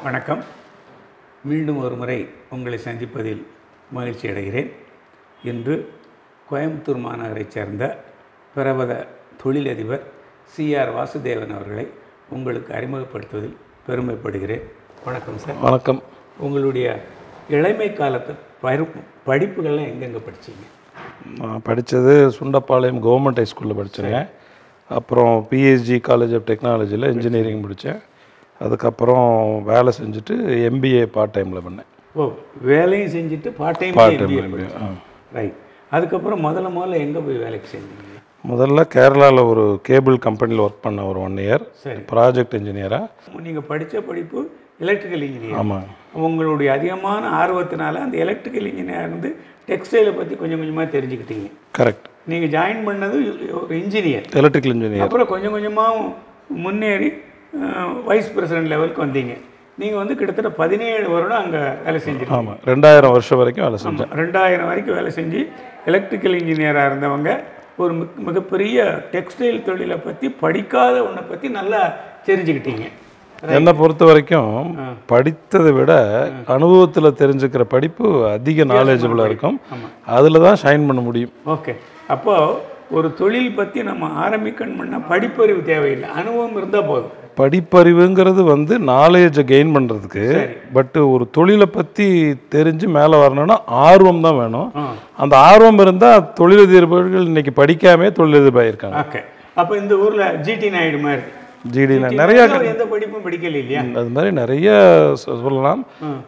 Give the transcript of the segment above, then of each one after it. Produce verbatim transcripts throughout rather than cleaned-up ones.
வணக்கம். மீண்டும் ஒரு முறை உங்களை சந்திப்பதில் மகிழ்ச்சி அடைகிறேன். இன்று கோயம்புத்தூர் மாநகரைச் சேர்ந்த பிரபல தொழிலதிபர் சி ஆர் வாசுதேவன் அவர்களை உங்களுக்கு அறிமுகப்படுத்துவதில் பெருமைப்படுகிறேன். வணக்கம் சார். வணக்கம். உங்களுடைய இளமை காலத்து பரு படிப்புகள்லாம் எங்கெங்கே படித்தீங்க? நான் படித்தது சுண்டப்பாளையம் கவர்மெண்ட் ஹைஸ்கூலில் படித்தேங்க. அப்புறம் பிஹெச்டி காலேஜ் ஆஃப் டெக்னாலஜியில் இன்ஜினியரிங் முடித்தேன். அதுக்கப்புறம் வேலை செஞ்சுட்டு எம்பிஏ பார்ட் டைமில் பண்ணேன். ஓ, வேலையும் செஞ்சுட்டு part time part time right. அதுக்கப்புறம் முதல்ல முதல்ல எங்கே போய் வேலைக்கு செஞ்சீங்க? முதல்ல கேரளாவில் ஒரு கேபிள் கம்பெனியில் ஒர்க் பண்ண ஒரு ஒன் இயர் சரி. ப்ராஜெக்ட் இன்ஜினியராக. நீங்கள் படித்த படிப்பு எலக்ட்ரிக்கல் இன்ஜினியர். ஆமாம். உங்களுடைய அதிகமான ஆர்வத்தினால அந்த எலக்ட்ரிக்கல் இன்ஜினியர் வந்து டெக்ஸ்டைலை பற்றி கொஞ்சம் கொஞ்சமாக தெரிஞ்சுக்கிட்டீங்க. கரெக்ட். நீங்கள் ஜாயின் பண்ணது ஒரு இன்ஜினியர், எலக்ட்ரிக்கல் இன்ஜினியர். அப்புறம் கொஞ்சம் கொஞ்சமாக முன்னேறி வைஸ் பிரசிடென்ட் லெவலுக்கு வந்தீங்க. நீங்கள் வந்து கிட்டத்தட்ட பதினேழு வருடம் அங்கே வேலை செஞ்சுருக்கீங்க. ஆமாம், ரெண்டாயிரம் வருஷம் வரைக்கும் வேலை செஞ்சேன். ரெண்டாயிரம் வரைக்கும் வேலை செஞ்சு எலக்ட்ரிக்கல் இன்ஜினியராக இருந்தவங்க ஒரு மிக மிகப்பெரிய டெக்ஸ்டைல் தொழிலை பற்றி படிக்காத ஒன்றை பற்றி நல்லா தெரிஞ்சுக்கிட்டீங்க. என்னை பொறுத்த வரைக்கும் படித்ததை விட அனுபவத்தில் தெரிஞ்சுக்கிற படிப்பு அதிக நாலேஜபிளாக இருக்கும். அதில் தான் ஷைன் பண்ண முடியும். ஓகே. அப்போது ஒரு தொழில் பற்றி நம்ம ஆரம்பிக்கணும்னா படிப்பறிவு தேவையில்லை, அனுபவம் இருந்தால் போதும். படிப்பறிவுங்கிறது வந்து நாலேஜை கெயின் பண்ணுறதுக்கு. பட்டு ஒரு தொழிலை பற்றி தெரிஞ்சு மேலே வரணும்னா ஆர்வம் தான் வேணும். அந்த ஆர்வம் இருந்தால் தொழிலதிபர்கள் இன்னைக்கு படிக்காமே தொழிலதிபர் இருக்காங்க. ஓகே. அப்போ இந்த ஊரில் ஜிடி நாயுடு மாதிரி ஜிடி நிறைய எந்த படிப்பும் படிக்கல இல்லையா? அது மாதிரி நிறைய சொல்லலாம்.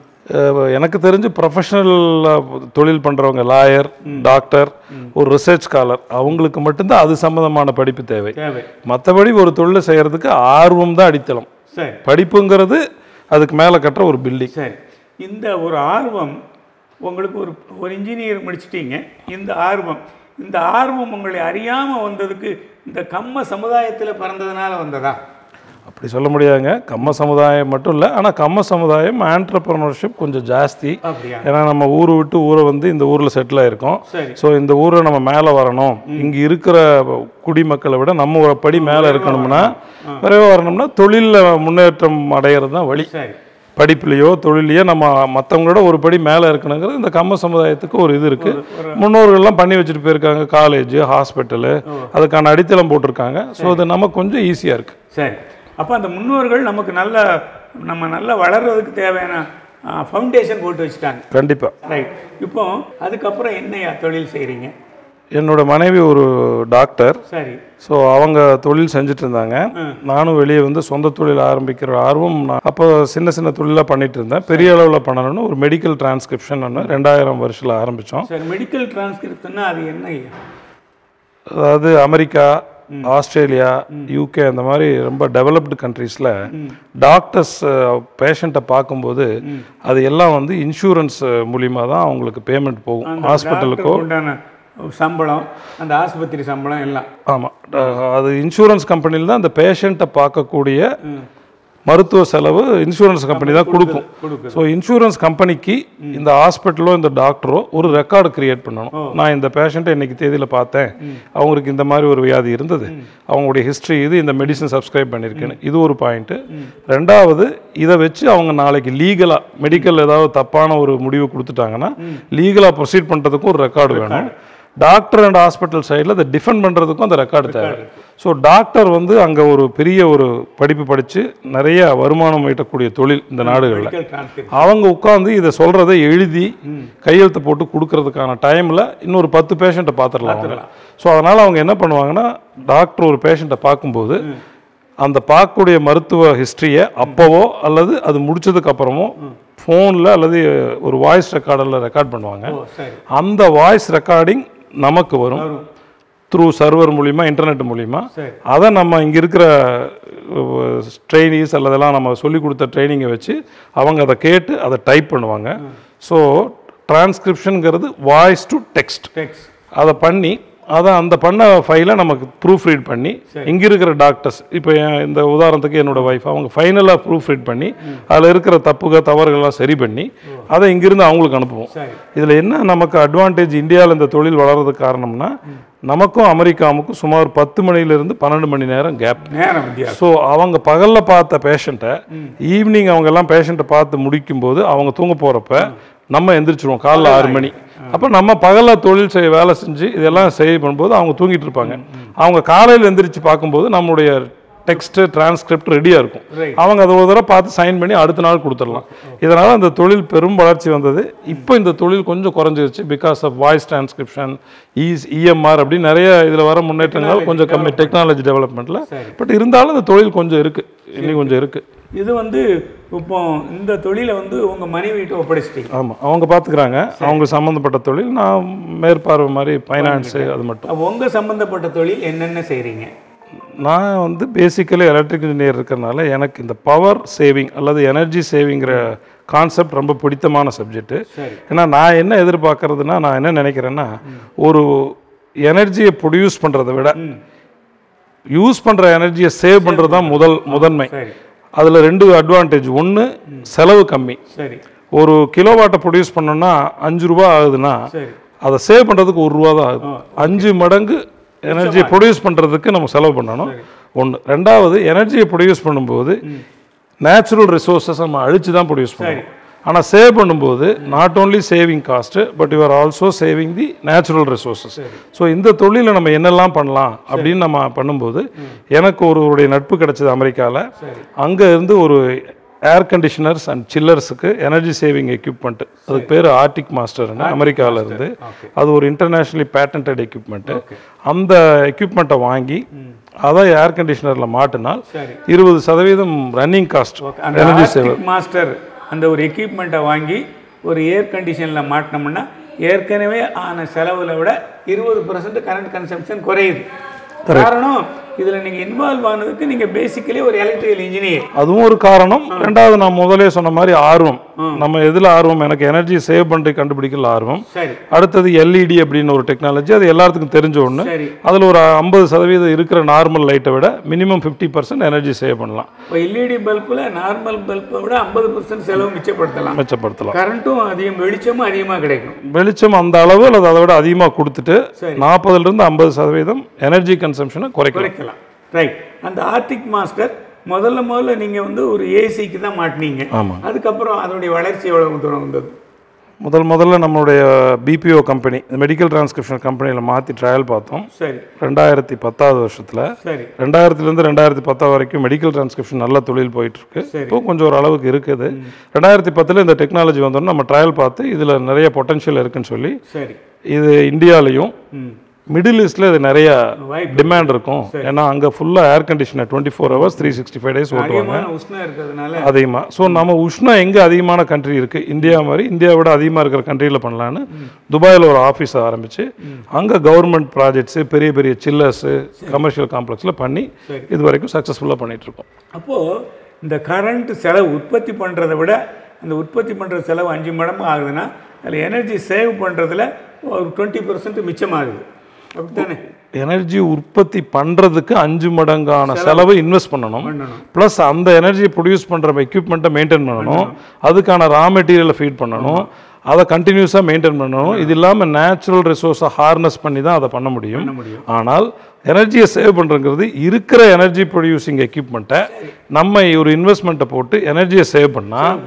எனக்கு தெரிஞ்சு ப்ரொஃபஷனல் தொழில் பண்ணுறவங்க, லாயர், டாக்டர், ஒரு ரிசர்ச் ஸ்காலர், அவங்களுக்கு மட்டும்தான் அது சம்மந்தமான படிப்பு தேவை. மற்றபடி ஒரு தொழிலை செய்கிறதுக்கு ஆர்வம் தான் அடித்தளம். சரி. படிப்புங்கிறது அதுக்கு மேலே கட்டுற ஒரு பில்டிங். சரி. இந்த ஒரு ஆர்வம் உங்களுக்கு ஒரு ஒரு இன்ஜினியர் முடிச்சிட்டீங்க. இந்த ஆர்வம் இந்த ஆர்வம் உங்களை அறியாமல் வந்ததுக்கு இந்த கம்ம சமுதாயத்தில் பிறந்ததுனால வந்ததா? அப்படி சொல்ல முடியாதுங்க. கம்ம சமுதாயம் மட்டும் இல்லை, ஆனால் கம்ம சமுதாயம் ஆண்டர்பிரனர்ஷிப் கொஞ்சம் ஜாஸ்தி. ஏன்னா நம்ம ஊரை விட்டு ஊரை வந்து இந்த ஊரில் செட்டில் ஆகிருக்கோம். ஸோ இந்த ஊரை நம்ம மேலே வரணும், இங்கே இருக்கிற குடிமக்களை விட நம்ம ஒரு படி மேலே இருக்கணும்னா, விரைவாக வரணும்னா தொழிலில் முன்னேற்றம் அடைகிறது தான் வழி. படிப்புலையோ தொழிலையோ நம்ம மற்றவங்களோட ஒரு படி மேலே இருக்கணுங்கிறது இந்த கம்ம சமுதாயத்துக்கு ஒரு இது இருக்குது. முன்னோர்கள்லாம் பண்ணி வச்சுட்டு போயிருக்காங்க. காலேஜ், ஹாஸ்பிட்டலு, அதுக்கான அடித்தளம் போட்டிருக்காங்க. ஸோ அது நமக்கு கொஞ்சம் ஈஸியாக இருக்குது. சரி. அப்போ அந்த முன்னோர்கள் நமக்கு நல்ல நம்ம நல்லா வளர்கிறதுக்கு தேவையான ஃபவுண்டேஷன் போட்டு வச்சுட்டாங்க. கண்டிப்பாக. ரைட். இப்போ அதுக்கப்புறம் என்னையா தொழில் செய்கிறீங்க? என்னோட மனைவி ஒரு டாக்டர். சரி. ஸோ அவங்க தொழில் செஞ்சுட்டு இருந்தாங்க. நானும் வெளியே வந்து சொந்த தொழில் ஆரம்பிக்கிற ஆர்வம். நான் அப்போ சின்ன சின்ன தொழிலாக பண்ணிட்டு இருந்தேன். பெரிய அளவில் பண்ணணும்னு ஒரு மெடிக்கல் டிரான்ஸ்கிரிப்ஷன் ஒன்று ரெண்டாயிரம் வருஷத்தில் ஆரம்பித்தோம். சரி. மெடிக்கல் டிரான்ஸ்கிரிப்ஷன்னா அது என்ன? அதாவது அமெரிக்கா, ஆஸ்திரேலியா, யூகே அந்த மாதிரி ரொம்ப டெவலப்டு கண்ட்ரீஸில் டாக்டர்ஸ் பேஷண்ட்டை பார்க்கும்போது அது எல்லாம் வந்து இன்சூரன்ஸ் மூலிமா தான் அவங்களுக்கு பேமெண்ட் போகும். ஹாஸ்பிட்டலுக்கோ சம்பளம், அந்த ஆஸ்பத்திரி சம்பளம் எல்லாம். ஆமாம், அது இன்சூரன்ஸ் கம்பெனியில் தான் அந்த பேஷண்ட்டை பார்க்கக்கூடிய மருத்துவ செலவு இன்சூரன்ஸ் கம்பெனி தான் கொடுக்கும். ஸோ இன்சூரன்ஸ் கம்பெனிக்கு இந்த ஹாஸ்பிட்டலோ இந்த டாக்டரோ ஒரு ரெக்கார்டு கிரியேட் பண்ணணும். நான் இந்த பேஷண்ட்டை இன்னைக்கு தேதியில் பார்த்தேன், அவங்களுக்கு இந்த மாதிரி ஒரு வியாதி இருந்தது, அவங்களுடைய ஹிஸ்ட்ரி இது, இந்த மெடிசன் சப்ஸ்கிரைப் பண்ணியிருக்கேன்னு. இது ஒரு பாயிண்ட்டு. ரெண்டாவது, இதை வச்சு அவங்க நாளைக்கு லீகலாக மெடிக்கல் ஏதாவது தப்பான ஒரு முடிவு கொடுத்துட்டாங்கன்னா லீகலாக ப்ரொசீட் பண்ணுறதுக்கும் ஒரு ரெக்கார்டு வேணும். டாக்டர் அண்ட் ஹாஸ்பிட்டல் சைடில் அதை டிஃபெண்ட் பண்ணுறதுக்கும் அந்த ரெக்கார்டு தேவை. ஸோ டாக்டர் வந்து அங்கே ஒரு பெரிய ஒரு படிப்பு படித்து நிறைய வருமானம் ஈட்டக்கூடிய தொழில் இந்த நாடுகளில். அவங்க உட்காந்து இதை சொல்கிறத எழுதி கையெழுத்து போட்டு கொடுக்கறதுக்கான டைமில் இன்னொரு பத்து பேஷண்ட்டை பார்த்துடலாம். ஸோ அதனால் அவங்க என்ன பண்ணுவாங்கன்னா, டாக்டர் ஒரு பேஷண்ட்டை பார்க்கும்போது அந்த பார்க்கக்கூடிய மருத்துவ ஹிஸ்ட்ரியை அப்போவோ அல்லது அது முடிச்சதுக்கு அப்புறமோ ஃபோனில் அல்லது ஒரு வாய்ஸ் ரெக்கார்டில் ரெக்கார்ட் பண்ணுவாங்க. அந்த வாய்ஸ் ரெக்கார்டிங் நமக்கு வரும் த்ரூ சர்வர் மூலிமா, இன்டர்நெட் மூலிமா. அதை நம்ம இங்கே இருக்கிற ட்ரெயினிஸ் அல்லதெல்லாம் நம்ம சொல்லி கொடுத்த ட்ரைனிங்கை வச்சு அவங்க அதை கேட்டு அதை டைப் பண்ணுவாங்க. ஸோ டிரான்ஸ்கிரிப்ஷனுங்கிறது வாய்ஸ் டு டெக்ஸ்ட். அதை பண்ணி அதான் அந்த பண்ண ஃபைலை நமக்கு ப்ரூஃப் ரீட் பண்ணி இங்கே இருக்கிற டாக்டர்ஸ் இப்போ இந்த உதாரணத்துக்கு என்னோட ஒய்ஃப் அவங்க ஃபைனலாக ப்ரூஃப் ரீட் பண்ணி அதில் இருக்கிற தப்புக தவறுகள்லாம் சரி பண்ணி அதை இங்கிருந்து அவங்களுக்கு அனுப்புவோம். இதில் என்ன நமக்கு அட்வான்டேஜ் இந்தியாவில் இந்த தொழில் வளர்றதுக்கு காரணம்னா நமக்கும் அமெரிக்காவுக்கும் சுமார் பத்து மணிலேருந்து பன்னெண்டு மணி நேரம் கேப். ஸோ அவங்க பகலில் பார்த்த பேஷண்ட்டை ஈவினிங் அவங்க எல்லாம் பேஷண்ட்டை பார்த்து முடிக்கும்போது அவங்க தூங்க போகிறப்ப நம்ம எந்திரிச்சிருவோம் காலைல ஆறு மணி. அப்போ நம்ம பகலில் தொழில் செய்ய வேலை செஞ்சு இதெல்லாம் செய்ய பண்ணும்போது அவங்க தூங்கிட்டு இருப்பாங்க. அவங்க காலையில் எந்திரிச்சு பார்க்கும்போது நம்மளுடைய டெக்ஸ்ட்டு டிரான்ஸ்கிரிப்ட் ரெடியாக இருக்கும். அவங்க அதை ஒரு தடவை பார்த்து சைன் பண்ணி அடுத்த நாள் கொடுத்துடலாம். இதனால் அந்த தொழில் பெரும் வளர்ச்சி வந்தது. இப்போ இந்த தொழில் கொஞ்சம் குறைஞ்சிருச்சு because of voice transcription, is EMR அப்படி நிறைய இதில் வர முன்னேற்றங்கள் கொஞ்சம் கம்மி டெக்னாலஜி டெவலப்மெண்ட்டில். பட் இருந்தாலும் இந்த தொழில் கொஞ்சம் இருக்குது, இன்னும் கொஞ்சம் இருக்குது. இது வந்து இப்போ இந்த தொழிலை வந்து உங்கள் மனைவிட்டு ஒப்படைச்சிட்டீங்க? ஆமாம், அவங்க பார்த்துக்கிறாங்க. அவங்க சம்மந்தப்பட்ட தொழில், நான் மேற்பார்வை மாதிரி ஃபைனான்ஸு அது மட்டும். உங்கள் சம்மந்தப்பட்ட தொழில் என்னென்ன செய்கிறீங்க? நான் வந்து பேசிக்கலி எலக்ட்ரிக் இன்ஜினியர் இருக்கிறனால எனக்கு இந்த பவர் சேவிங் அல்லது எனர்ஜி சேவிங்கிற கான்செப்ட் ரொம்ப பிடித்தமான சப்ஜெக்ட்டு. ஏன்னா நான் என்ன எதிர்பார்க்கறதுனா, நான் என்ன நினைக்கிறேன்னா, ஒரு எனர்ஜியை ப்ரொடியூஸ் பண்ணுறதை விட யூஸ் பண்ணுற எனர்ஜியை சேவ் பண்ணுறது தான் முதல் முதன்மை. அதில் ரெண்டு அட்வான்டேஜ். ஒன்று, செலவு கம்மி. ஒரு கிலோவாட்டை ப்ரொடியூஸ் பண்ணோன்னா அஞ்சு ரூபா ஆகுதுன்னா அதை சேவ் பண்ணுறதுக்கு ஒரு ரூபா தான் ஆகுது. அஞ்சு மடங்கு எனர்ஜியை ப்ரொடியூஸ் பண்ணுறதுக்கு நம்ம செலவு பண்ணணும். ஒன்று. ரெண்டாவது, எனர்ஜியை ப்ரொடியூஸ் பண்ணும்போது நேச்சுரல் ரிசோர்ஸஸ் நம்ம அழிச்சு தான் ப்ரொடியூஸ் பண்ணணும். ஆனால் சேவ் பண்ணும்போது not only saving cost but you are also saving the natural resources. So இந்த தொழிலை நம்ம என்னெல்லாம் பண்ணலாம் அப்படின்னு நம்ம பண்ணும்போது எனக்கு ஒருவருடைய நட்பு கிடைச்சது அமெரிக்காவில். அங்கே இருந்து ஒரு ஏர் கண்டிஷனர்ஸ் அண்ட் சில்லர்ஸுக்கு எனர்ஜி சேவிங் எக்யூப்மெண்ட், அதுக்கு பேர் ஆர்டிக் மாஸ்டர்னு அமெரிக்காவில் இருந்து. அது ஒரு இன்டர்நேஷ்னலி பேட்டன்டட் எக்யூப்மெண்ட்டு. அந்த எக்யூப்மெண்ட்டை வாங்கி அதை ஏர் கண்டிஷனரில் மாட்டினால் இருபது சதவீதம் running cost energy saver. Master அந்த ஒரு எக்யூப்மெண்ட்டை வாங்கி ஒரு ஏர் கண்டிஷனில் மாட்டினோம்னா ஏற்கனவே ஆன செலவில் விட இருபது பர்சன்ட் கரண்ட் கன்சம்ஷன் குறையுது. காரணம், இதில் நீங்கள் இன்வால்வ் ஆனதுக்கு நீங்கள் பேசிக்கலி ஒரு எலக்ட்ரிக்கல் இன்ஜினியர், அதுவும் ஒரு காரணம். ரெண்டாவது, நான் முதலே சொன்ன மாதிரி ஆர்வம். நம்ம எதில் ஆர்வம்? எனக்கு எனர்ஜி சேவ் பண்ணி கண்டுபிடிக்கல ஆர்வம். அடுத்தது எல்இடி அப்படின்னு ஒரு டெக்னாலஜி, அது எல்லாத்துக்கும் தெரிஞ்ச ஒன்று. அதில் ஒரு ஐம்பது சதவீதம் இருக்கிற நார்மல் லைட்டை விட minimum fifty percent energy save பண்ணலாம். இப்போ எல்இடி பல்பில் நார்மல் பல்பை விட ஐம்பது பர்சன்ட் செலவு மிச்சப்படுத்தலாம் மிச்சப்படுத்தலாம் கரண்ட்டும் அதிகம், வெளிச்சமும் அதிகமாக கிடைக்கும். வெளிச்சம் அந்த அளவு அல்லது அதை விட அதிகமாக கொடுத்துட்டு நாற்பதுலேருந்து ஐம்பது சதவீதம் எனர்ஜி கன்சம்ஷனை குறைக்கலாம். ரைட். அந்த ஆர்டிக் மாஸ்டர் முதல்ல முதல்ல நீங்கள் வந்து ஒரு ஏசிக்கு தான் மாட்டினீங்க. ஆமாம். அதுக்கப்புறம் அதனுடைய வளர்ச்சி எவ்வளவு தூரம் வந்தது? முதல் முதல்ல நம்மளுடைய பிபிஓ கம்பெனி, மெடிக்கல் டிரான்ஸ்கிரிப்ஷன் கம்பெனியில் மாற்றி ட்ரையல் பார்த்தோம். சரி. ரெண்டாயிரத்தி பத்தாவது வருஷத்தில். சரி. ரெண்டாயிரத்துலேருந்து ரெண்டாயிரத்தி பத்தாவது வரைக்கும் மெடிக்கல் டிரான்ஸ்கிரிப்ஷன் நல்ல தொழில் போயிட்டு இருக்கு. இப்போ கொஞ்சம் ஒரு அளவுக்கு இருக்குது. ரெண்டாயிரத்தி பத்தில் இந்த டெக்னாலஜி வந்தோன்னா நம்ம ட்ரையல் பார்த்து இதில் நிறைய பொட்டன்ஷியல் இருக்குன்னு சொல்லி, சரி, இது இந்தியாலையும் மிடில் ஈஸ்ட்ல இது நிறைய டிமாண்ட் இருக்கும். ஏன்னா அங்கே ஃபுல்லாக air conditioner twenty four hours three sixty five days ஓட்டுவாங்க அதிகமாக. ஸோ நம்ம உஷ்ணம் எங்கே அதிகமான கண்ட்ரி இருக்குது, இந்தியா மாதிரி இந்தியாவை விட அதிகமாக இருக்கிற கண்ட்ரியில் பண்ணலான்னு துபாயில் ஒரு ஆஃபீஸ் ஆரம்பித்து அங்கே கவர்மெண்ட் ப்ராஜெக்ட்ஸு, பெரிய பெரிய சில்லர்ஸு, கமர்ஷியல் காம்ப்ளெக்ஸில் பண்ணி இது வரைக்கும் சக்ஸஸ்ஃபுல்லாக பண்ணிகிட்ருக்கோம். அப்போது இந்த கரண்ட் செலவு உற்பத்தி பண்ணுறதை விட அந்த உற்பத்தி பண்ணுற செலவு அஞ்சு மடங்கு ஆகுதுன்னா அதில் எனர்ஜி சேவ் பண்ணுறதுல ஒரு டுவெண்ட்டி பர்சன்ட் மிச்சமாகுது. அப்படித்தானே? எனர்ஜி உற்பத்தி பண்ணுறதுக்கு அஞ்சு மடங்கான செலவு இன்வெஸ்ட் பண்ணணும். ப்ளஸ் அந்த எனர்ஜியை ப்ரொடியூஸ் பண்ணுற எக்யூப்மெண்ட்டை மெயின்டைன் பண்ணணும், அதுக்கான ரா மெட்டீரியலை ஃபீட் பண்ணணும், அதை கண்டினியூஸாக மெயின்டைன் பண்ணணும். இது இல்லாமல் நேச்சுரல் ரிசோர்ஸை ஹார்னஸ் பண்ணி தான் அதை பண்ண முடியும். ஆனால் எனர்ஜியை சேவ் பண்ணுறங்கிறது இருக்கிற எனர்ஜி ப்ரொடியூசிங் எக்யூப்மெண்ட்டை நம்ம ஒரு இன்வெஸ்ட்மெண்ட்டை போட்டு எனர்ஜியை சேவ் பண்ணால்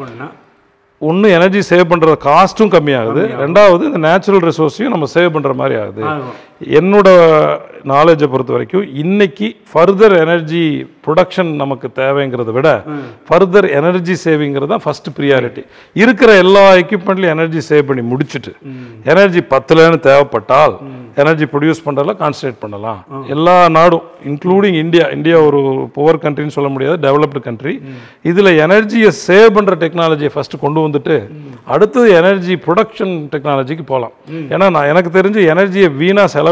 ஒன்று எனர்ஜி சேவ் பண்ணுற காஸ்ட்டும் கம்மியாகுது, ரெண்டாவது இந்த நேச்சுரல் ரிசோர்ஸையும் நம்ம சேவ் பண்ணுற மாதிரி ஆகுது. என்னோட நாலேஜை பொறுத்த வரைக்கும் இன்னைக்கு ஃபர்தர் எனர்ஜி ப்ரொடக்ஷன் நமக்கு தேவைங்கிறத விட ஃபர்தர் எனர்ஜி சேவிங்கிறது தான் ஃபர்ஸ்ட் ப்ரியாரிட்டி. இருக்கிற எல்லா எக்யூப்மெண்ட்லையும் எனர்ஜி சேவ் பண்ணி முடிச்சுட்டு எனர்ஜி பத்துலன்னு தேவைப்பட்டால் எனர்ஜி ப்ரொடியூஸ் பண்ணுறதுல கான்சன்ட்ரேட் பண்ணலாம். எல்லா நாடும் இன்க்ளூடிங் இந்தியா, இந்தியா ஒரு புவர் கண்ட்ரின்னு சொல்ல முடியாது, டெவலப்டு கண்ட்ரி. இதில் எனர்ஜியை சேவ் பண்ணுற டெக்னாலஜியை ஃபஸ்ட்டு கொண்டு வந்துட்டு அடுத்தது எனர்ஜி ப்ரொடக்ஷன் டெக்னாலஜிக்கு போகலாம். ஏன்னா நான் எனக்கு தெரிஞ்சு எனர்ஜியை வீணாக செலவு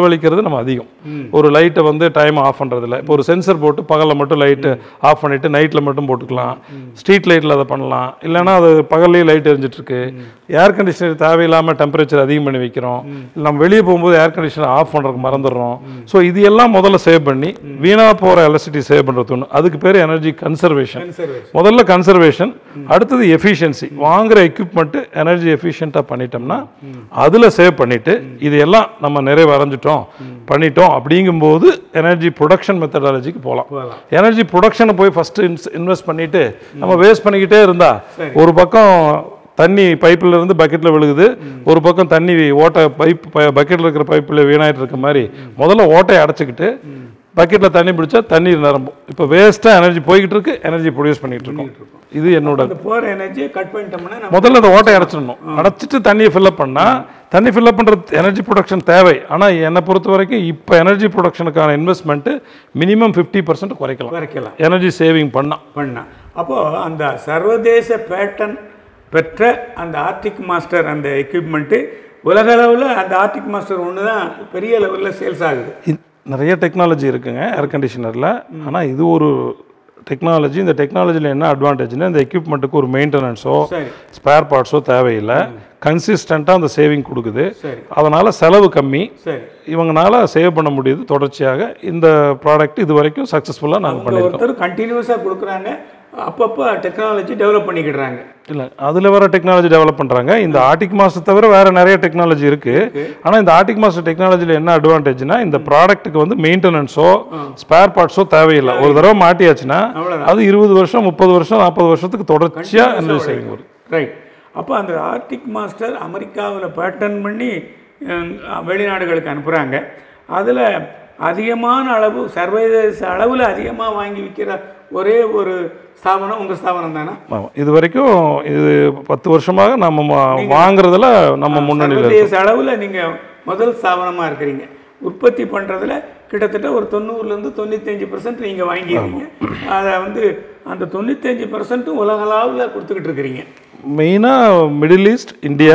செலவழிக்கிறது நம்ம அதிகம். ஒரு லைட்டை வந்து டைம் ஆஃப் பண்ணுறதில்ல. இப்போ ஒரு சென்சர் போட்டு பகலில் மட்டும் லைட்டு ஆஃப் பண்ணிவிட்டு நைட்டில் மட்டும் போட்டுக்கலாம். ஸ்ட்ரீட் லைட்டில் அதை பண்ணலாம். இல்லைனா அது பகல்லையே லைட் எரிஞ்சிட்ருக்கு. ஏர் கண்டிஷனர் தேவையில்லாமல் டெம்பரேச்சர் அதிகம் பண்ணி வைக்கிறோம். நம்ம வெளியே போகும்போது ஏர் கண்டிஷனர் ஆஃப் பண்ணுறதுக்கு மறந்துடுறோம். ஸோ இது எல்லாம் முதல்ல சேவ் பண்ணி வீணாக போகிற எலக்ட்ரிசிட்டி சேவ் பண்ணுறது ஒன்று. அதுக்கு பேர் எனர்ஜி கன்சர்வேஷன். முதல்ல கன்சர்வேஷன், அடுத்தது எஃபிஷியன்சி. வாங்குற எக்யூப்மெண்ட்டு எனர்ஜி எஃபிஷியண்ட்டாக பண்ணிட்டோம்னா அதில் சேவ் பண்ணிவிட்டு இது எல்லாம் நம்ம நிறைவு அடைஞ்சிட்டோம் பண்ணிட்டோம் அப்படிங்கும்போது எனர்ஜி ப்ரொடக்ஷன் மெத்தடாலஜிக்கு போகலாம். எனர்ஜி ப்ரொடக்ஷனை போய் ஃபஸ்ட்டு இன்வெஸ்ட் பண்ணிவிட்டு நம்ம வேஸ்ட் பண்ணிக்கிட்டே இருந்தால் ஒரு பக்கம் தண்ணி பைப்பில் இருந்து பக்கெட்டில் விழுகுது, ஒரு பக்கம் தண்ணி ஓட்டை பைப் பக்கெட்டில் இருக்கிற பைப்பில் வீணாயிட்டு இருக்க மாதிரி முதல்ல ஓட்டையை அடைச்சிக்கிட்டு பக்கெட்டில் தண்ணி பிடிச்சா தண்ணீர் நிரம்பும். இப்போ வேஸ்ட்டாக எனர்ஜி போய்கிட்டு இருக்கு, எனர்ஜி ப்ரொடியூஸ் பண்ணிட்டு இருக்கோம். இது என்னோட போகிற எனர்ஜியை கட் பண்ணிட்டோம்னா முதல்ல அந்த ஓட்டையை அடைச்சிடணும். அடைச்சிட்டு தண்ணியை ஃபில்லப் பண்ணால் தண்ணி ஃபில்லப் பண்ணுறது எனர்ஜி ப்ரொடக்ஷன் தேவை. ஆனால் என்னை பொறுத்த வரைக்கும் இப்போ எனர்ஜி ப்ரொடக்ஷனுக்கான இன்வெஸ்ட்மெண்ட்டு மினிமம் ஃபிஃப்டி பர்சன்ட் குறைக்கலாம் குறைக்கலாம் எனர்ஜி சேவிங் பண்ணால் பண்ணால் அப்போது அந்த சர்வதேச பேட்டன் பெற்ற அந்த ஆர்டிக் மாஸ்டர் அந்த எக்யூப்மெண்ட்டு உலக அளவில் அந்த ஆர்டிக் மாஸ்டர் ஒன்று தான் பெரிய லெவலில் சேல்ஸ் ஆகுது. நிறைய டெக்னாலஜி இருக்குங்க ஏர் கண்டிஷனரில். ஆனால் இது ஒரு டெக்னாலஜி. இந்த டெக்னாலஜியில் என்ன அட்வான்டேஜ்னா இந்த எக்யூப்மெண்ட்டுக்கு ஒரு மெயின்டெனன்ஸோ ஸ்பேர் பார்ட்ஸோ தேவையில்லை. கன்சிஸ்டண்ட்டாக அந்த சேவிங் கொடுக்குது. அதனால் செலவு கம்மி, இவங்களால சேவ் பண்ண முடியுது. தொடர்ச்சியாக இந்த ப்ராடக்ட் இது வரைக்கும் சக்ஸஸ்ஃபுல்லாக நாங்கள் பண்ணியிருக்கோம். கண்டினியூஸாக கொடுக்குறாங்க, அப்பப்போ டெக்னாலஜி டெவலப் பண்ணிக்கிடுறாங்க. இல்லை, அதில் வேறு டெக்னாலஜி டெவலப் பண்ணுறாங்க. இந்த ஆர்டிக் மாஸ்டர் தவிர வேறு நிறைய டெக்னாலஜி இருக்குது. ஆனால் இந்த ஆர்டிக் மாஸ்டர் டெக்னாலஜியில் என்ன அட்வான்டேஜ்னா இந்த ப்ராடக்ட்டுக்கு வந்து மெயின்டெனன்ஸோ ஸ்பேர் பார்ட்ஸோ தேவையில்லை. ஒரு தடவை மாட்டியாச்சுன்னா அது இருபது வருஷம் முப்பது வருஷம் நாற்பது வருஷத்துக்கு தொடர்ச்சியாக எனர்ஜி சேவிங் வரும். ரைட். அப்போ அந்த ஆர்டிக் மாஸ்டர் அமெரிக்காவில் பேட்டன் பண்ணி வெளிநாடுகளுக்கு அனுப்புகிறாங்க. அதில் அதிகமான அளவு சர்வதேச அளவில் அதிகமாக வாங்கி விற்கிற ஒரே ஒரு ஸ்தாபனம் உங்கள் ஸ்தாபனம் தானே? ஆமாம், இது வரைக்கும் இது பத்து வருஷமாக நம்ம வாங்குறதுல நம்ம முன்னணியில் சர்வதேச அளவில் நீங்கள் முதல் ஸ்தாபனமாக இருக்கிறீங்க. உற்பத்தி பண்ணுறதுல கிட்டத்தட்ட ஒரு தொண்ணூறுலேருந்து தொண்ணூத்தஞ்சு பர்சன்ட் நீங்கள் வாங்கிடுறீங்க. அதை வந்து அந்த தொண்ணூத்தஞ்சு பர்சன்ட்டும் உலகளவில் கொடுத்துக்கிட்டு இருக்கிறீங்க. மெயினாக middle east, India,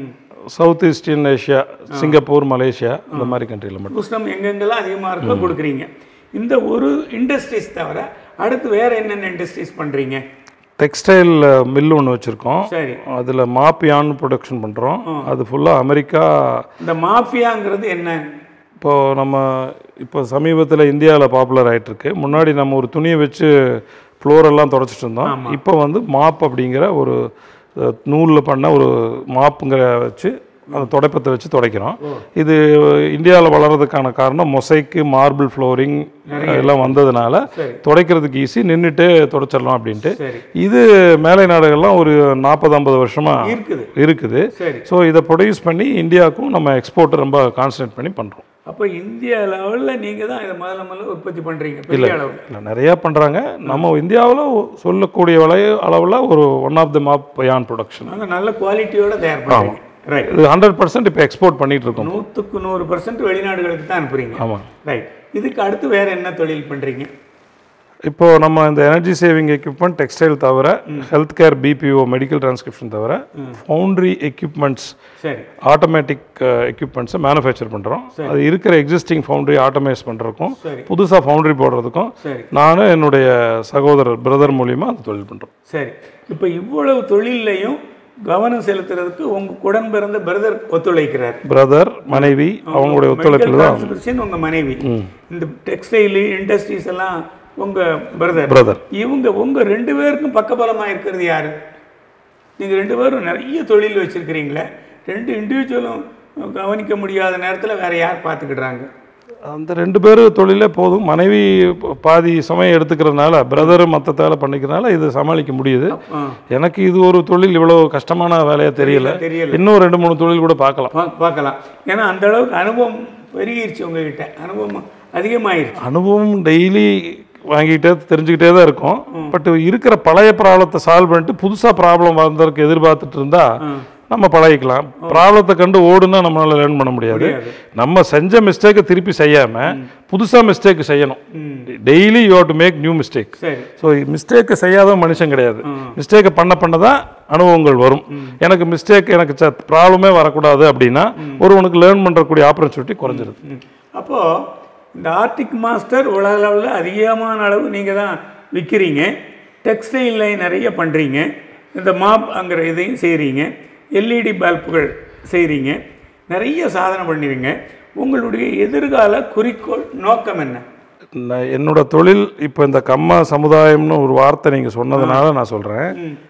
south eastern Asia, Singapore, Malaysia இந்த மாதிரி கண்ட்ரியில் மட்டும் உஷ்ணம் எங்கெங்கெல்லாம் அதிகமாக இருக்கோ கொடுக்குறீங்க. இந்த ஒரு இண்டஸ்ட்ரீஸ் தவிர அடுத்து வேறு என்னென்ன இண்டஸ்ட்ரீஸ் பண்ணுறீங்க? டெக்ஸ்டைல் மில் ஒன்று வச்சுருக்கோம். சரி. அதில் மாஃபியான்னு ப்ரொடக்ஷன் பண்ணுறோம். அது ஃபுல்லாக அமெரிக்கா. இந்த மாஃபியாங்கிறது என்ன? இப்போது நம்ம இப்போ சமீபத்தில் இந்தியாவில் பாப்புலர் ஆகிட்டுருக்கு. முன்னாடி நம்ம ஒரு துணியை வச்சு ஃப்ளோரெல்லாம் தொடச்சிட்டு இருந்தோம். இப்போ வந்து மாப் அப்படிங்கிற ஒரு நூலில் பண்ண ஒரு மாப்புங்கிற வச்சு அந்த துடைப்பத்தை வச்சு துடைக்கிறோம். இது இந்தியாவில் வளர்கிறதுக்கான காரணம் மொசைக்கு, மார்பிள் ஃப்ளோரிங் எல்லாம் வந்ததுனால துடைக்கிறதுக்கு ஈஸி, நின்றுட்டு துடைச்சிடலாம் அப்படின்ட்டு. இது மேலை நாடுகள்லாம் ஒரு நாற்பது ஐம்பது வருஷமாக இருக்குது. ஸோ இதை ப்ரொடியூஸ் பண்ணி இந்தியாவுக்கும் நம்ம எக்ஸ்போர்ட் ரொம்ப கான்சன்ட்ரேட் பண்ணி பண்ணுறோம். அப்போ இந்தியா லெவலில் நீங்கள் தான் இதை முதல்ல முதல்ல உற்பத்தி பண்ணுறீங்க? இல்லை இல்லை, நிறையா பண்ணுறாங்க. நம்ம இந்தியாவில் சொல்லக்கூடிய விலை அளவில் ஒரு one of the mop yarn production அங்கே நல்ல குவாலிட்டியோட தயார் பண்ணுறோம். ரைட். இது ஹண்ட்ரட் பர்சன்ட் இப்போ எக்ஸ்போர்ட் பண்ணிட்டு இருக்கோம். நூற்றுக்கு நூறு பர்சன்ட் வெளிநாடுகளுக்கு தான் அனுப்புறீங்க. ஆமாம். ரைட். இதுக்கு அடுத்து வேறு என்ன தொழில் பண்ணுறீங்க? இப்போது நம்ம இந்த எனர்ஜி சேவிங் எக்யூப்மெண்ட், டெக்ஸ்டைல் தவிர, health care, BPO, medical transcription தவிர ஃபவுண்ட்ரி எக்யூப்மெண்ட்ஸ், ஆட்டோமேட்டிக் எக்யூப்மெண்ட்ஸை மேனுஃபேக்சர் பண்ணுறோம். அது இருக்கிற எக்ஸிஸ்டிங் ஃபவுண்ட்ரி ஆட்டோமைஸ் பண்ணுறதுக்கும் புதுசாக ஃபவுண்ட்ரி போடுறதுக்கும் நானும் என்னுடைய சகோதரர் பிரதர் மூலியமாக அந்த தொழில் பண்ணுறோம். சரி. இப்போ இவ்வளவு தொழிலையும் கவனம் செலுத்துறதுக்கு உங்க உடன் பிறந்த பிரதர் ஒத்துழைக்கிறார். பிரதர், மனைவி, அவங்களுடைய ஒத்துழைப்பில் தான் உங்க மனைவி. இந்த டெக்ஸ்டைல் இண்டஸ்ட்ரீஸ் எல்லாம் உங்க பிரதர் பிரதர் இவங்க உங்க ரெண்டு பேருக்கும் பக்கபலமா இருக்கிறது யாரு? நீங்க ரெண்டு பேரும் நிறைய தொழில் வச்சிருக்கிறீங்களே, ரெண்டு இண்டிவிஜுவலும் கவனிக்க முடியாத நேரத்தில் வேற யார் பார்த்துக்கிடுறாங்க? அந்த ரெண்டு பேரும் தொழிலே போதும். மனைவி பாதி சமயம் எடுத்துக்கிறதுனால, பிரதர் மற்ற வேலை பண்ணிக்கிறதுனால இது சமாளிக்க முடியுது. எனக்கு இது ஒரு தொழில் இவ்வளோ கஷ்டமான வேலையாக தெரியல. தெரியல இன்னும் ரெண்டு மூணு தொழில் கூட பார்க்கலாம் பார்க்கலாம் ஏன்னா அந்த அளவுக்கு அனுபவம் பெருகிருச்சு உங்ககிட்ட, அனுபவம் அதிகமாகிருச்சு. அனுபவம் டெய்லி வாங்கிட்டே தெரிஞ்சுக்கிட்டே தான் இருக்கும். பட் இருக்கிற பழைய ப்ராப்ளத்தை சால்வ் பண்ணிட்டு புதுசாக ப்ராப்ளம் வந்ததுக்கு எதிர்பார்த்துட்டு இருந்தா நம்ம பழகிக்கலாம். ப்ராப்ளத்தை கண்டு ஓடுனா நம்மளால லேர்ன் பண்ண முடியாது. நம்ம செஞ்ச மிஸ்டேக்கை திருப்பி செய்யாம புதுசாக மிஸ்டேக் செய்யணும். Daily you have to make new mistake. So மிஸ்டேக்கை செய்யாத மனுஷன் கிடையாது. மிஸ்டேக்கை பண்ண பண்ண தான் அனுபவங்கள் வரும். எனக்கு மிஸ்டேக் எனக்கு ப்ராப்ளமே வரக்கூடாது அப்படின்னா ஒருவனுக்கு லேர்ன் பண்ணுறக்கூடிய ஆப்பர்ச்சுனிட்டி குறைஞ்சிருது. அப்போது இந்த ஆர்டிக் மாஸ்டர் உலக அளவில் அதிகமான அளவு நீங்கள் தான் விற்கிறீங்க, டெக்ஸ்டைலில் நிறைய பண்ணுறீங்க, இந்த மாப்ங்கிற இதையும் செய்கிறீங்க, எல்இடி பல்புகள் செய்கிறீங்க, நிறைய சாதனை பண்ணிடுங்க. உங்களுடைய எதிர்கால குறிக்கோள் நோக்கம் என்ன? என்னோட தொழில் இப்போ இந்த கம்ம சமுதாயம்னு ஒரு வார்த்தை நீங்கள் சொன்னதுனால நான் சொல்கிறேன்.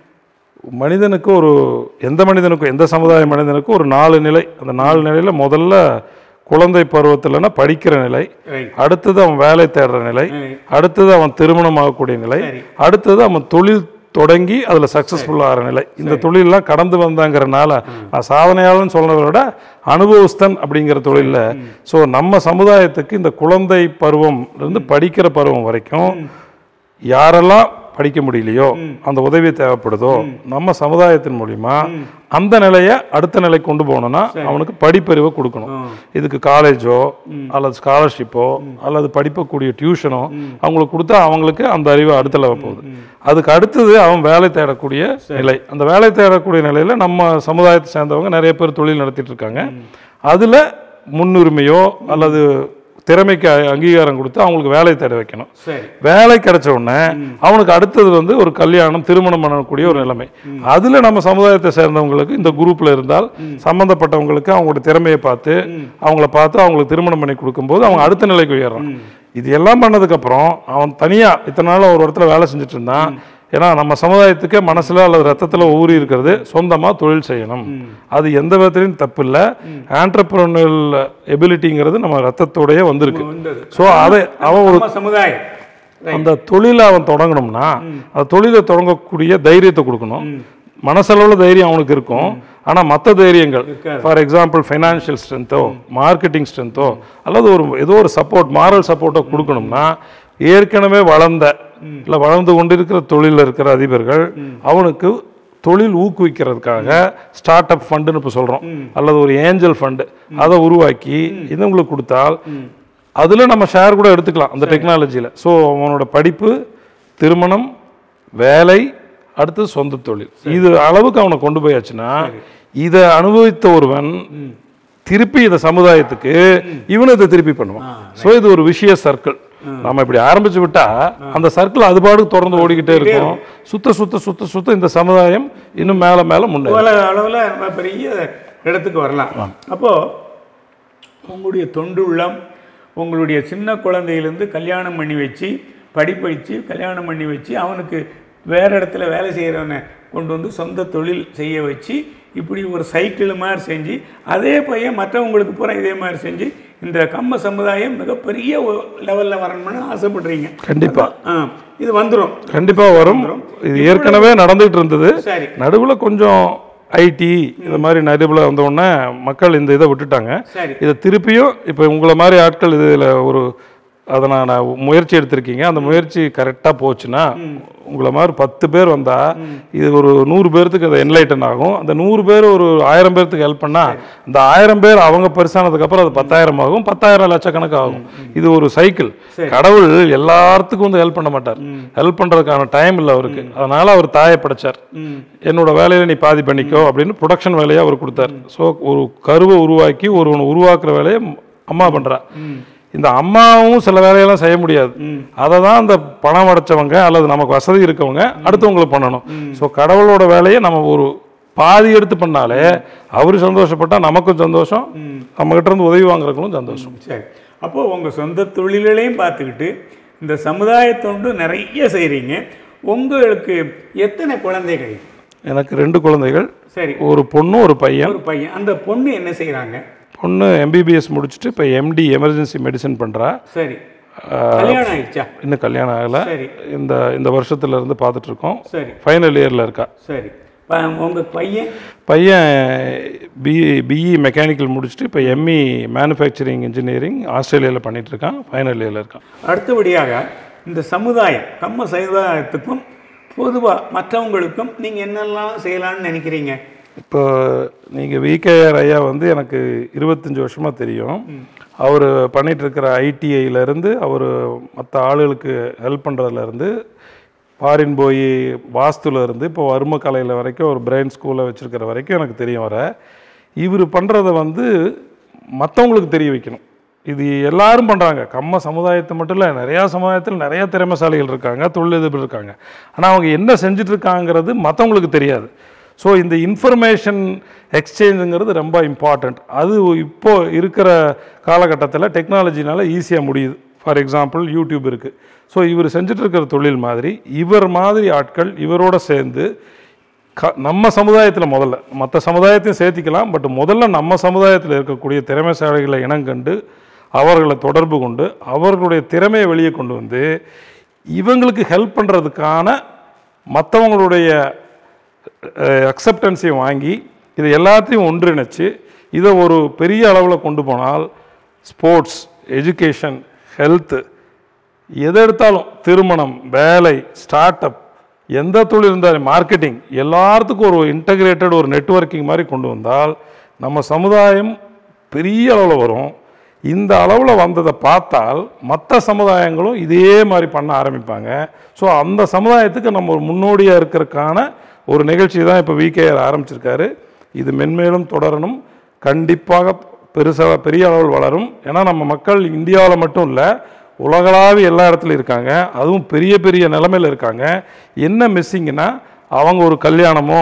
மனிதனுக்கு ஒரு எந்த மனிதனுக்கும் எந்த சமுதாய மனிதனுக்கும் ஒரு நாலு நிலை. அந்த நாலு நிலையில் முதல்ல குழந்தை பருவத்தில்னா படிக்கிற நிலை, அடுத்தது அவன் வேலை தேடுற நிலை, அடுத்தது அவன் திருமணம் ஆகக்கூடிய நிலை, அடுத்தது அவன் தொழில் தொடங்கி அதில் சக்ஸஸ்ஃபுல் ஆகிற நிலை. இந்த தொழிலெலாம் கடந்து வந்தாங்கிறனால நான் சாதனையாளன்னு சொல்கிறத விட அனுபவஸ்தன் அப்படிங்கிற தொழிலில். ஸோ நம்ம சமுதாயத்துக்கு இந்த குழந்தை பருவம் இருந்து படிக்கிற பருவம் வரைக்கும் யாரெல்லாம் படிக்க முடியலையோ, அந்த உதவி தேவைப்படுதோ, நம்ம சமுதாயத்தின் மூலிமா அந்த நிலையை அடுத்த நிலை கொண்டு போகணும்னா அவனுக்கு படிப்பறிவை கொடுக்கணும். இதுக்கு காலேஜோ அல்லது ஸ்காலர்ஷிப்போ அல்லது படிக்கக்கூடிய டியூஷனோ அவங்களுக்கு கொடுத்தா அவங்களுக்கு அந்த அறிவை அடுத்த லெவல் போகுது. அதுக்கு அடுத்தது அவன் வேலை தேடக்கூடிய நிலை. அந்த வேலை தேடக்கூடிய நிலையில் நம்ம சமுதாயத்தை சேர்ந்தவங்க நிறைய பேர் தொழில் நடத்திட்டு இருக்காங்க. அதில் முன்னுரிமையோ அல்லது திறமைக்கு அங்கீகாரம் கொடுத்து அவங்களுக்கு வேலை தேட வைக்கணும். வேலை கிடைச்ச உடனே அவனுக்கு அடுத்தது வந்து ஒரு கல்யாணம் திருமணம் பண்ணக்கூடிய ஒரு நிலைமை. அதுல நம்ம சமுதாயத்தை சேர்ந்தவங்களுக்கு இந்த குரூப்ல இருந்தால் சம்பந்தப்பட்டவங்களுக்கு அவங்களோட திறமையை பார்த்து அவங்கள பார்த்து அவங்களுக்கு திருமணம் பண்ணி கொடுக்கும்போது அவங்க அடுத்த நிலைக்கு உயர்றான். இது எல்லாம் பண்ணதுக்கு அப்புறம் அவன் தனியா இத்தனை நாள் ஒரு இடத்துல வேலை செஞ்சுட்டு இருந்தான். ஏன்னா நம்ம சமுதாயத்துக்கு மனசுல அல்லது ரத்தத்துல ஊறி இருக்கிறது சொந்தமா தொழில் செய்யணும். அது எந்த விதத்திலையும் தப்பு இல்லை. ஆண்டர்பிரனரியல் எபிலிட்டிங்கிறது நம்ம ரத்தத்தோடய வந்திருக்கு. ஸோ அதை அவன் ஒரு சமுதாயம் அந்த தொழிலை அவன் தொடங்கணும்னா அந்த தொழிலை தொடங்கக்கூடிய தைரியத்தை கொடுக்கணும். மனசளவில் தைரியம் அவனுக்கு இருக்கும். ஆனால் மற்ற தைரியங்கள், ஃபார் எக்ஸாம்பிள் ஃபைனான்ஷியல் ஸ்ட்ரென்த்தோ மார்க்கெட்டிங் ஸ்ட்ரென்த்தோ அல்லது ஒரு ஏதோ ஒரு சப்போர்ட் மாரல் சப்போர்ட்டோ கொடுக்கணும்னா ஏற்கனவே வளர்ந்த இல்லை வளர்ந்து கொண்டிருக்கிற தொழிலில் இருக்கிற அதிபர்கள் அவனுக்கு தொழில் ஊக்குவிக்கிறதுக்காக ஸ்டார்ட் அப் ஃபண்டுன்னு இப்போ சொல்கிறோம் அல்லது ஒரு ஏஞ்சல் ஃபண்டு அதை உருவாக்கி இதுங்களுக்கு கொடுத்தால் அதில் நம்ம ஷேர் கூட எடுத்துக்கலாம் அந்த டெக்னாலஜியில். ஸோ அவனோட படிப்பு, திருமணம், வேலை, அடுத்து சொந்த தொழில், இது அளவுக்கு அவனை கொண்டு போயாச்சுன்னா இதை அனுபவித்த ஒருவன் திருப்பி இந்த சமுதாயத்துக்கு இவனை இதை திருப்பி பண்ணுவான். ஸோ இது ஒரு விஷய சர்க்கிள். நம்ம இப்படி ஆரம்பிச்சு விட்டா அந்த சர்க்கிள் அது பாட்டுக்கு தொடர்ந்து ஓடிக்கிட்டே இருக்கும். சுத்த சுத்த சுத்த சுத்த இந்த சமுதாயம் இன்னும் மேல மேல முன்னேற அளவில் நம்ம பெரிய இடத்துக்கு வரலாம். அப்போ உங்களுடைய தொண்டு உள்ளம் உங்களுடைய சின்ன குழந்தையிலேருந்து கல்யாணம் பண்ணி வச்சு படிப்பு வச்சு கல்யாணம் பண்ணி வச்சு அவனுக்கு வேறு இடத்துல வேலை செய்கிறவனை கொண்டு வந்து சொந்த தொழில் செய்ய வச்சு இப்படி ஒரு சைக்கிள் மாதிரி செஞ்சு அதே பையன் மற்றவங்களுக்கு பூரா இதே மாதிரி செஞ்சு இந்த கம்ம சமுதாயம் மிகப்பெரிய லெவலில் வரணும்னு ஆசைப்படுறீங்க. கண்டிப்பாக இது வந்துடும், கண்டிப்பாக வரும். இது ஏற்கனவே நடந்துகிட்டு இருந்தது. நடுவில் கொஞ்சம் ஐடி இந்த மாதிரி நடுவில் வந்த உடனே மக்கள் இந்த இதை விட்டுட்டாங்க. இதை திருப்பியும் இப்போ உங்களை மாதிரி ஆட்கள் இதில் ஒரு அதை நான் முயற்சி எடுத்திருக்கீங்க. அந்த முயற்சி கரெக்டாக போச்சுன்னா உங்களை மாதிரி பத்து பேர் வந்தால் இது ஒரு நூறு பேர்த்துக்கு அது என்லைட்டன் ஆகும். அந்த நூறு பேர் ஒரு ஆயிரம் பேர்த்துக்கு ஹெல்ப் பண்ணால் அந்த ஆயிரம் பேர் அவங்க பெருசானதுக்கப்புறம் அது பத்தாயிரம் ஆகும், பத்தாயிரம் லட்சக்கணக்கு ஆகும். இது ஒரு சைக்கிள். கடவுள் எல்லாத்துக்கும் வந்து ஹெல்ப் பண்ண மாட்டார். ஹெல்ப் பண்ணுறதுக்கான டைம் இல்லை அவருக்கு. அதனால் அவர் தாயை படைச்சார். என்னோட வேலையில் நீ பாதி பண்ணிக்கோ அப்படின்னு ப்ரொடக்ஷன் வேலையை அவர் கொடுத்தார். ஸோ ஒரு கருவை உருவாக்கி ஒருவனை உருவாக்குற வேலையை அம்மா பண்ணுறா. இந்த அம்மாவும் சில வேலையெல்லாம் செய்ய முடியாது. அதை தான் இந்த பணம் அடைச்சவங்க அல்லது நமக்கு வசதி இருக்கவங்க அடுத்தவங்களுக்கு பண்ணணும். ஸோ கடவுளோட வேலையை நம்ம ஒரு பாதி எடுத்து பண்ணாலே அவரு சந்தோஷப்பட்டா நமக்கும் சந்தோஷம், நம்ம கிட்ட இருந்து உதவி வாங்குறவங்களும் சந்தோஷம். சரி, அப்போ உங்க சொந்த தொழில்களையும் பார்த்துக்கிட்டு இந்த சமுதாயத்தொண்டு நிறைய செய்றீங்க. உங்களுக்கு எத்தனை குழந்தைகள்? எனக்கு ரெண்டு குழந்தைகள். சரி, ஒரு பொண்ணு ஒரு பையன். ஒரு பையன். அந்த பொண்ணு என்ன செய்யறாங்க? பொண்ணு எம்பிபிஎஸ் முடிச்சுட்டு இப்போ எம்டி எமர்ஜென்சி மெடிசன் பண்ணுறா. சரி, கல்யாணம் ஆயிடுச்சா? இன்னும் கல்யாணம் ஆகலை. சரி, இந்த இந்த வருஷத்துல இருந்து பார்த்துட்டு இருக்கோம். சரி, ஃபைனல் இயரில் இருக்கா. சரி, உங்க பையன்? பையன் பிஇ பிஇ மெக்கானிக்கல் முடிச்சுட்டு இப்போ எம்இ மேனுஃபேக்சரிங் இன்ஜினியரிங் ஆஸ்திரேலியாவில் பண்ணிட்டு இருக்கான். ஃபைனல் இயரில் இருக்கான். அடுத்தபடியாக இந்த சமுதாயம் கம்ம சமுதாயத்துக்கும் பொதுவாக மற்றவங்களுக்கும் நீங்கள் என்னெல்லாம் செய்யலாம்னு நினைக்கிறீங்க? இப்போ நீங்கள் விகேஆர் ஐயா வந்து எனக்கு இருபத்தஞ்சி வருஷமாக தெரியும். அவர் பண்ணிகிட்ருக்கிற ஐடிஐயிலேருந்து அவர் மற்ற ஆளுகளுக்கு ஹெல்ப் பண்ணுறதுலேருந்து ஃபாரின் போய் வாஸ்துல இருந்து இப்போ வர்ம கலையில் வரைக்கும் ஒரு பிரெயின் ஸ்கூலை வச்சுருக்கிற வரைக்கும் எனக்கு தெரியும் வர. இவர் பண்ணுறதை வந்து மற்றவங்களுக்கு தெரிய வைக்கணும். இது எல்லாரும் பண்ணுறாங்க, கம்ம சமுதாயத்தை மட்டும் இல்லை, நிறையா சமுதாயத்தில் நிறையா திறமைசாலிகள் இருக்காங்க, தொழிலதிபர் இருக்காங்க. ஆனால் அவங்க என்ன செஞ்சிட்ருக்காங்கிறது மற்றவங்களுக்கு தெரியாது. ஸோ இந்த இன்ஃபர்மேஷன் எக்ஸ்சேஞ்சுங்கிறது ரொம்ப இம்பார்ட்டண்ட். அது இப்போது இருக்கிற காலகட்டத்தில் டெக்னாலஜினால் ஈஸியாக முடியுது. ஃபார் எக்ஸாம்பிள் யூடியூப் இருக்குது. ஸோ இவர் செஞ்சிட்ருக்கிற தொழில் மாதிரி இவர் மாதிரி ஆட்கள் இவரோட சேர்ந்து க நம்ம சமுதாயத்தில் முதல்ல மற்ற சமுதாயத்தையும் சேர்த்திக்கலாம். பட் முதல்ல நம்ம சமுதாயத்தில் இருக்கக்கூடிய திறமைசாலிகளை இனங்கண்டு அவர்களை தொடர்பு கொண்டு அவர்களுடைய திறமையை வெளியே கொண்டு வந்து இவங்களுக்கு ஹெல்ப் பண்ணுறதுக்கான மற்றவங்களுடைய அக்செப்டன்ஸையும் வாங்கி இதை எல்லாத்தையும் ஒன்றிணைச்சு இதை ஒரு பெரிய அளவில் கொண்டு போனால் ஸ்போர்ட்ஸ், எஜுகேஷன், ஹெல்த்து, எதை எடுத்தாலும் திருமணம், வேலை, ஸ்டார்ட் அப், எந்த தொழில் இருந்தாலும் மார்க்கெட்டிங், எல்லாத்துக்கும் ஒரு இன்டகிரேட்டட் ஒரு நெட்வொர்க்கிங் மாதிரி கொண்டு வந்தால் நம்ம சமுதாயம் பெரிய அளவில் வரும். இந்த அளவில் வந்ததை பார்த்தால் மற்ற சமுதாயங்களும் இதே மாதிரி பண்ண ஆரம்பிப்பாங்க. ஸோ அந்த சமுதாயத்துக்கு நம்ம ஒரு முன்னோடியாக இருக்கிறதுக்கான ஒரு நிகழ்ச்சி தான் இப்போ விகேஆர் ஆரம்பிச்சிருக்காரு. இது மென்மேலும் தொடரணும், கண்டிப்பாக பெருசாக பெரிய அளவில் வளரும். ஏன்னா நம்ம மக்கள் இந்தியாவில் மட்டும் இல்லை, உலகளாவிய எல்லா இடத்துலையும் இருக்காங்க, அதுவும் பெரிய பெரிய நிலைமையில் இருக்காங்க. என்ன மிஸ்ஸிங்னா அவங்க ஒரு கல்யாணமோ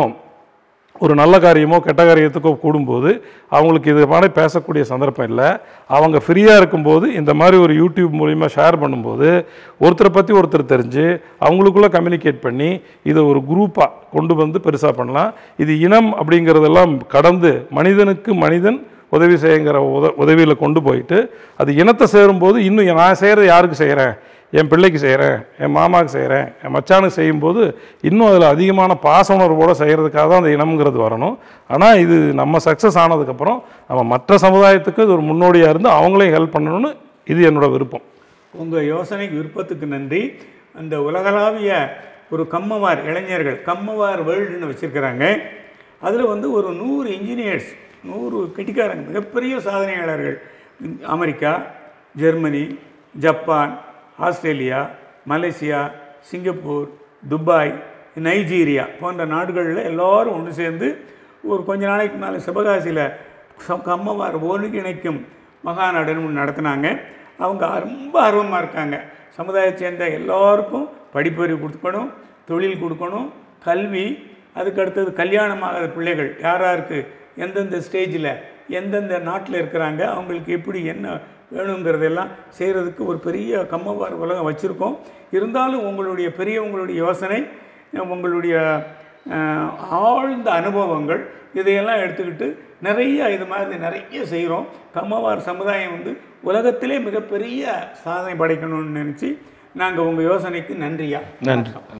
ஒரு நல்ல காரியமோ கெட்ட காரியத்துக்கோ கூடும்போது அவங்களுக்கு இது மாதிரி பேசக்கூடிய சந்தர்ப்பம் இல்லை. அவங்க ஃப்ரீயாக இருக்கும்போது இந்த மாதிரி ஒரு யூடியூப் மூலிமா ஷேர் பண்ணும்போது ஒருத்தரை பற்றி ஒருத்தர் தெரிஞ்சு அவங்களுக்குள்ளே கம்யூனிகேட் பண்ணி இதை ஒரு குரூப்பாக கொண்டு வந்து பெருசாக பண்ணலாம். இது இனம் அப்படிங்கிறதெல்லாம் கடந்து மனிதனுக்கு மனிதன் உதவி செய்யுங்கிற உத உதவியில் கொண்டு போயிட்டு அது இனத்தை சேரும்போது இன்னும் நான் செய்கிறது யாருக்கு செய்கிறேன், என் பிள்ளைக்கு செய்கிறேன், என் மாமாவுக்கு செய்கிறேன், என் மச்சானுக்கு செய்யும்போது இன்னும் அதில் அதிகமான பாச உணர்வோடு செய்கிறதுக்காக தான் அந்த இனம்ங்கிறது வரணும். ஆனால் இது நம்ம சக்ஸஸ் ஆனதுக்கப்புறம் நம்ம மற்ற சமுதாயத்துக்கு இது ஒரு முன்னோடியாக இருந்து அவங்களையும் ஹெல்ப் பண்ணணும்னு இது என்னோடய விருப்பம். உங்கள் யோசனைக்கு விருப்பத்துக்கு நன்றி. அந்த உலகளாவிய ஒரு கம்மவார் இளைஞர்கள் கம்மவார் வேர்ல்டுன்னு வச்சுருக்கிறாங்க. அதில் வந்து ஒரு நூறு இன்ஜினியர்ஸ், நூறு கெட்டிக்காரங்க, மிகப்பெரிய சாதனையாளர்கள், America, Germany, Japan, Australia, Malaysia, Singapore, Dubai, Nigeria போன்ற நாடுகளில் எல்லோரும் ஒன்று சேர்ந்து ஒரு கொஞ்ச நாளைக்கு முன்னால் சிவகாசியில் கம்மவார் ஒருங்கிணைக்கும் மகாநாடுன்னு நடத்தினாங்க. அவங்க ரொம்ப ஆர்வமாக இருக்காங்க. சமுதாயத்தை சேர்ந்த எல்லோருக்கும் படிப்பறிவு கொடுக்கணும், தொழில் கொடுக்கணும், கல்வி, அதுக்கு அடுத்தது கல்யாணமாகாத பிள்ளைகள் யாராருக்கு எந்தெந்த ஸ்டேஜில் எந்தெந்த நாட்டில் இருக்கிறாங்க, அவங்களுக்கு எப்படி என்ன வேணுங்கிறதெல்லாம் செய்கிறதுக்கு ஒரு பெரிய கம்மவார் உலகம் வச்சுருக்கோம். இருந்தாலும் உங்களுடைய பெரிய உங்களுடைய யோசனை, உங்களுடைய ஆழ்ந்த அனுபவங்கள் இதையெல்லாம் எடுத்துக்கிட்டு நிறைய இது மாதிரி நிறைய செய்கிறோம். கம்மவார் சமுதாயம் வந்து உலகத்திலே மிகப்பெரிய சாதனை படைக்கணும்னு நினச்சி நாங்கள் உங்கள் யோசனைக்கு நன்றியா. நன்றி.